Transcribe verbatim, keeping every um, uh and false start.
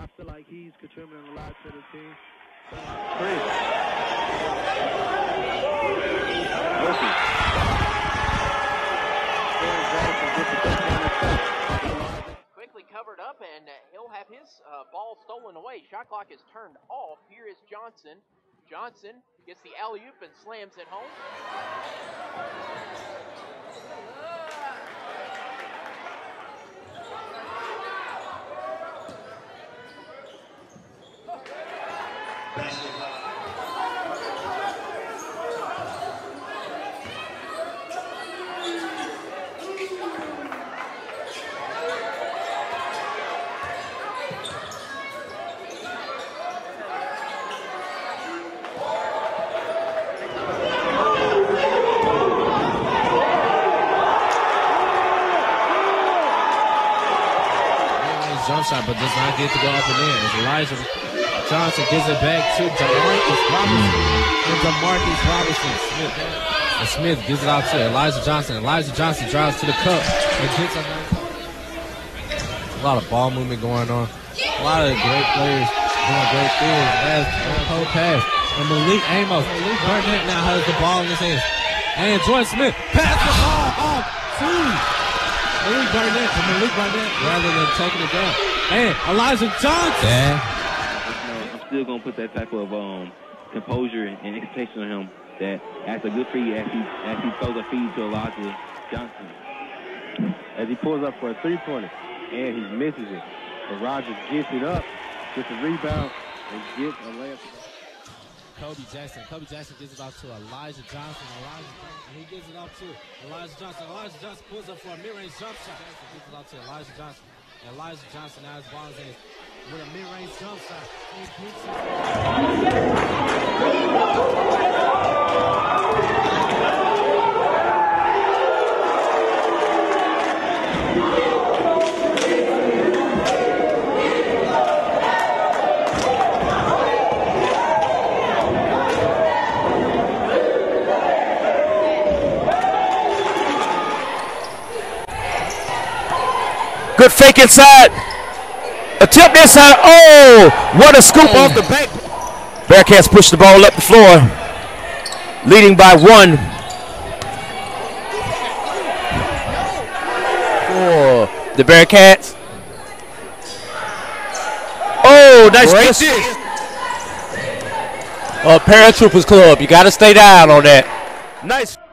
I feel like he's contributing a lot to the team. Quickly covered up, and he'll have his uh, ball stolen away. Shot clock is turned off. Here is Johnson. Johnson gets the alley-oop and slams it home. Jump shot, but does not get to go up and in. As Elijah Johnson gives it back to DeMarcus Robinson. And DeMarcus Robinson. Smith. And Smith gives it out to Elijah Johnson. Elijah Johnson drives to the cup and gets a a lot of ball movement going on. A lot of great players doing great things. As Cole pass. And Malik Amos. Malik Barnett now has the ball in his hands. And Jordan Smith pass the ball off to Malik Barnett to Malik Barnett rather than taking it down. And Elijah Johnson. Yeah. I'm still going to put that type of um, composure and expectation on him that after a good feed, as he, as he throws a feed to Elijah Johnson. As he pulls up for a three-pointer, and he misses it. But Rogers gets it up, gets a rebound, and gets a layup. Kobe Jackson. Kobe Jackson gives it off to Elijah Johnson. Elijah Johnson. And he gives it off to Elijah Johnson. Elijah Johnson pulls up for a mid-range jump shot. He gives it off to Elijah Johnson. And Elijah Johnson now has ball in his hands with a mid-range jump shot. And he gets Good fake inside. Attempt inside. Oh, what a scoop off the back. Bearcats push the ball up the floor, leading by one. For the Bearcats. Oh, nice push. Uh, Paratroopers Club. You got to stay down on that. Nice.